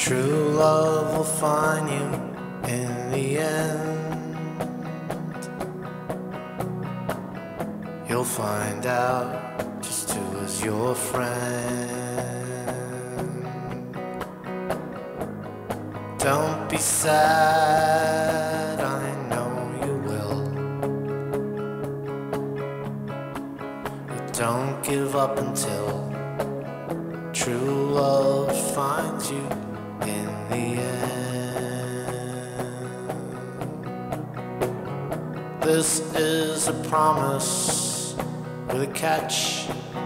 True love will find you in the end. You'll find out just who is your friend. Don't be sad, I know you will. But don't give up until true love finds you in the end. This is a promise with a catch,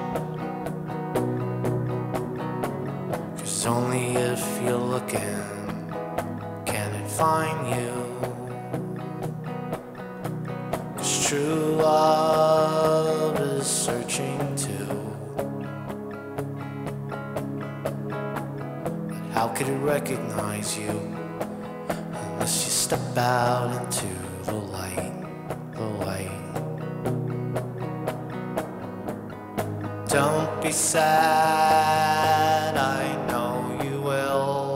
'cause only if you're looking can it find you. 'Cause true love is searching too. How could it recognize you unless you step out into the light, the light? Don't be sad, I know you will.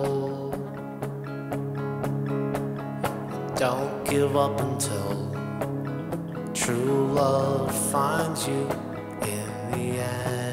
Don't give up until true love finds you in the end.